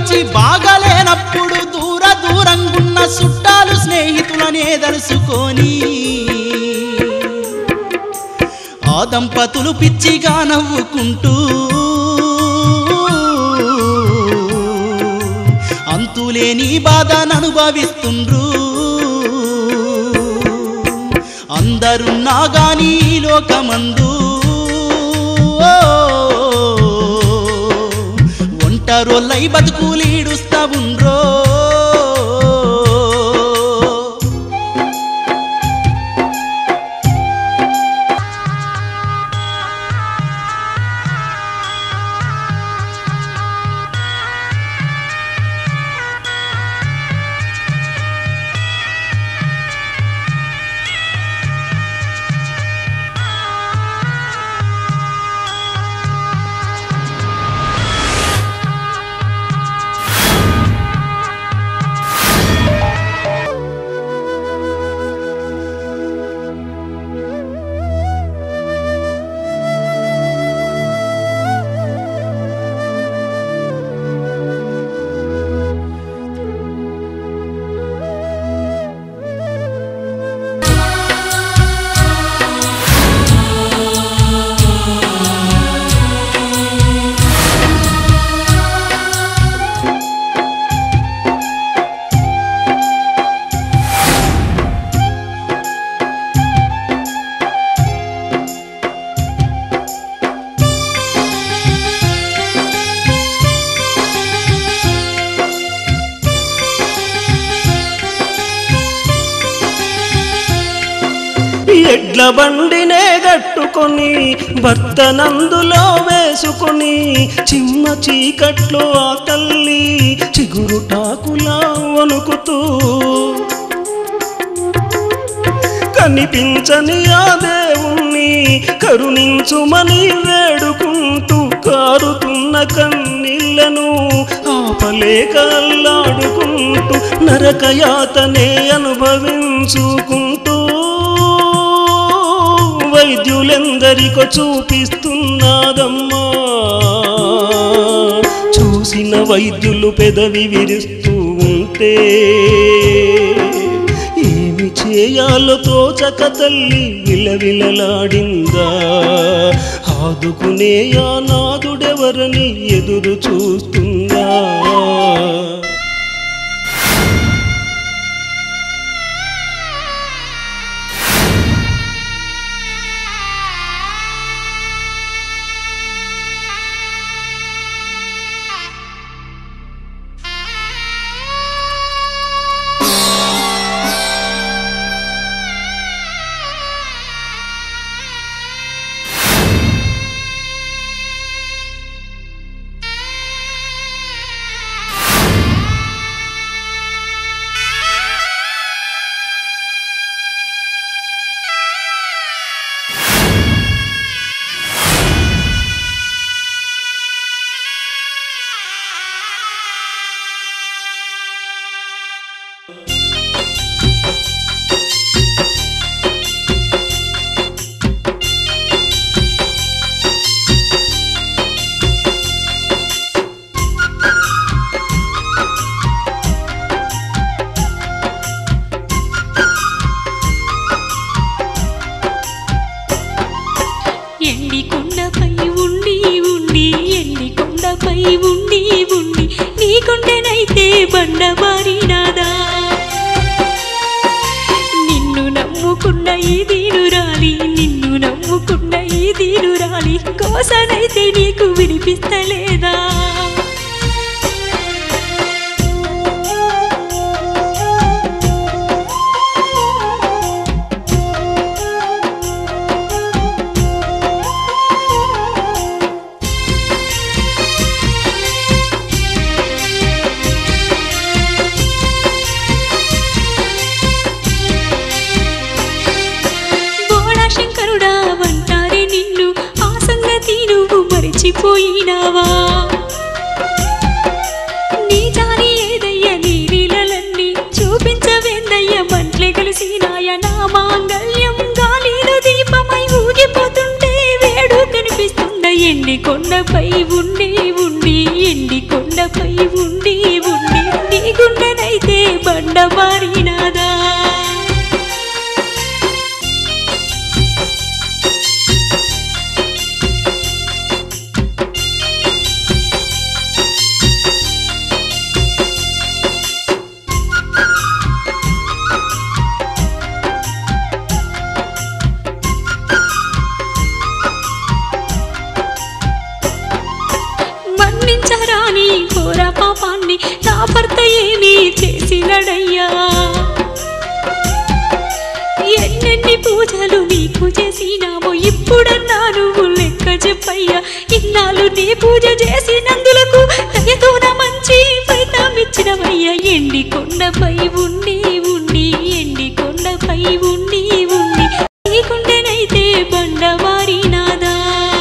మంచి బాగలేనప్పుడు దూరంగున్న చుట్టాలు స్నేహితులనే దలుసుకొని ఆ దంపతులు పిచ్చిగా నవ్వుకుంటూ అంతులేని బాధను అనుభవిస్తుండ్రు. అందరున్నా గాని లోకమందు ఒంటరోళ్ళై బతుకులీడుస్తా ఉండ్రో. ఎడ్ల బండినే గట్టుకొని భర్తనందులో వేసుకొని చిమ్మ చీకట్లో ఆ తల్లి చిగురుటాకులా వణుకుతూ కనిపించని ఆ దేవుణ్ణి కరుణించుమని వేడుకుంటూ కారుతున్న కన్నీళ్లను ఆపలేక అల్లాడుకుంటూ నరకయాతనే అనుభవించుకుంటూ వైద్యులెందరికో చూపిస్తున్నాదమ్మా. చూసిన వైద్యులు పెదవి విరుస్తూ ఉంటే ఏమి చేయాలో తోచక తల్లి విలవిలలాడిందా. ఆదుకునే ఆ నాదుడెవరని ఎదురు చూస్తుందా. నీకుంటేనైతే బండబారినాదా. నిన్ను నమ్ముకున్న ఈ దీనురాలి, నిన్ను నమ్ముకున్న ఈ దీనురాలి కోసనైతే నీకు వినిపిస్తలేదా. మరిచిపోయినావా నీ జారి ఏదయ్య నీ లీలలన్నీ చూపించవేందయ్య మంట్లే కలిసినాయ నా మాంగళ్యం గాలిలో దీపమై ఊగిపోతుంటే వేడు కనిపిస్తుంద ఎండి కొండపై ఉండి ఉండి ఎండి కొండపై ఉండి బండమారినాదా. మన్నించరాని ఘోర పాపాన్ని నా భర్త ఏమి చేసినడయ్యా. ఎన్నెన్ని పూజలు నీకు చేసినామో ఇప్పుడన్నా నువ్వు లెక్క చెప్పయ్యా. ఇన్నాళ్ళు నీ పూజ చేసినందులకు దయతోన మంచి ఫలితం ఇచ్చినవయ్యా. ఎండి కొండపై ఉండి ఉండి ఎండి కొండపై ఉండి ఉండి ఈ గుండెనైతే బండమారినాదా.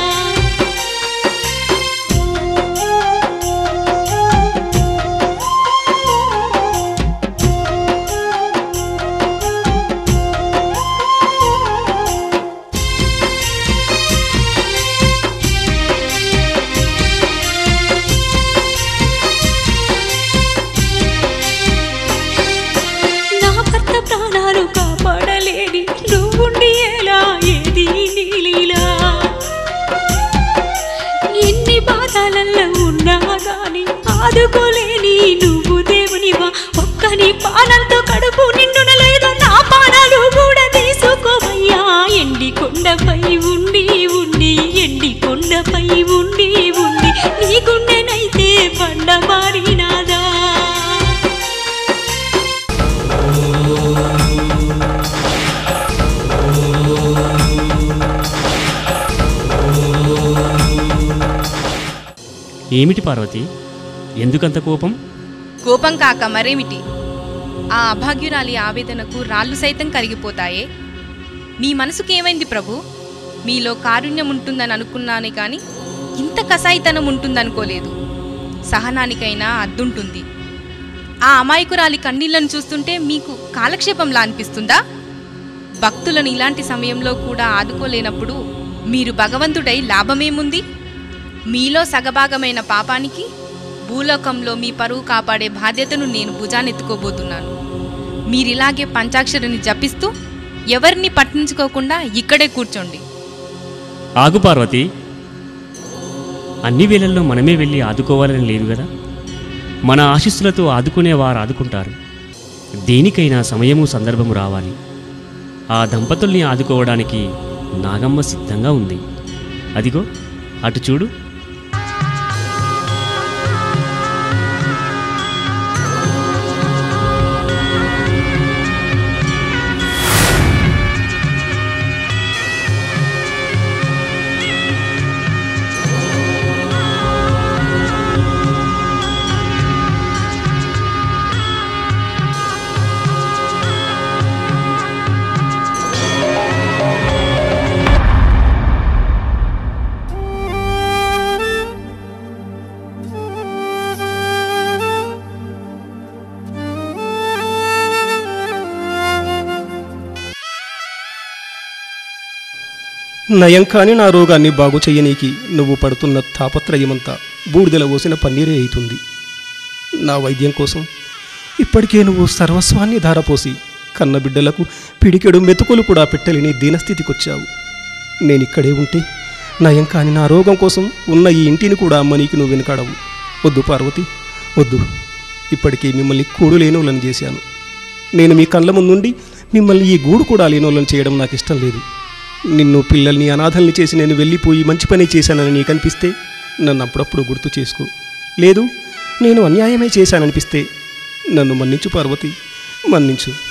ప్రాణాలు కాపాడలేని నువ్వుండి ఎలా ఏది నీలీలా. ఎన్ని బాధలలో ఉన్నా గాని ఆదుకోలేని నువ్వు దేవునివా. ఒక్కని పానంతో కడుపు నిండునలేదో నా పానాలు కూడా తీసుకోవయ్యా. ఎండి కొండపై ఉండి ఉండి ఎండి కొండపై ఉండి ఉండి నీ గుండెనైతే బండమారినాదా. ఏమిటి పార్వతి, ఎందుకంత కోపం? కోపం కాక మరేమిటి, ఆ అభాగ్యురాలి ఆవేదనకు రాళ్ళు సైతం కరిగిపోతాయే. మీ మనసుకేమైంది ప్రభు? మీలో కారుణ్యం ఉంటుందని అనుకున్నానే కానీ ఇంత కసాయితనం ఉంటుందనుకోలేదు. సహనానికైనా అద్దుంటుంది. ఆ అమాయకురాలి కన్నీళ్లను చూస్తుంటే మీకు కాలక్షేపంలా అనిపిస్తుందా? భక్తులను ఇలాంటి సమయంలో కూడా ఆదుకోలేనప్పుడు మీరు భగవంతుడై లాభమేముంది? మీలో సగభాగమైన పాపానికి భూలోకంలో మీ పరువు కాపాడే బాధ్యతను నేను భుజానెత్తుకోబోతున్నాను. మీరిలాగే పంచాక్షరిని జపిస్తూ ఎవరిని పట్టించుకోకుండా ఇక్కడే కూర్చోండి. ఆగు పార్వతి, అన్ని వేళల్లో మనమే వెళ్ళి ఆదుకోవాలని లేదు కదా. మన ఆశీస్సులతో ఆదుకునేవారు ఆదుకుంటారు. దేనికైనా సమయము సందర్భము రావాలి. ఆ దంపతుల్ని ఆదుకోవడానికి నాగమ్మ సిద్ధంగా ఉంది. అదిగో అటు చూడు. నయం కాని నా రోగాన్ని బాగు చెయ్యనీకి నువ్వు పడుతున్న తాపత్రయమంతా బూడిదల పోసిన పన్నీరే అవుతుంది. నా వైద్యం కోసం ఇప్పటికే నువ్వు సర్వస్వాన్ని ధారపోసి కన్నబిడ్డలకు పిడికెడు మెతుకులు కూడా పెట్టలేని దీనస్థితికొచ్చావు. నేనిక్కడే ఉంటే నయం కాని నా రోగం కోసం ఉన్న ఈ ఇంటిని కూడా అమ్మనీకి నువ్వు వెనుకాడవు. వద్దు పార్వతి, వద్దు. ఇప్పటికే మిమ్మల్ని కూడు లేనోళ్ళని చేశాను. నేను మీ కళ్ళ ముందుండి మిమ్మల్ని ఈ గూడు కూడా లేనోళ్ళని చేయడం నాకు ఇష్టం లేదు. నిన్ను పిల్లల్ని అనాథల్ని చేసి నేను వెళ్ళిపోయి మంచి పని చేశానని నీకు అనిపిస్తే నన్ను అప్పుడప్పుడు గుర్తు చేసుకో. లేదు, నేను అన్యాయమే చేశాననిపిస్తే నన్ను మన్నించు పార్వతి, మన్నించు.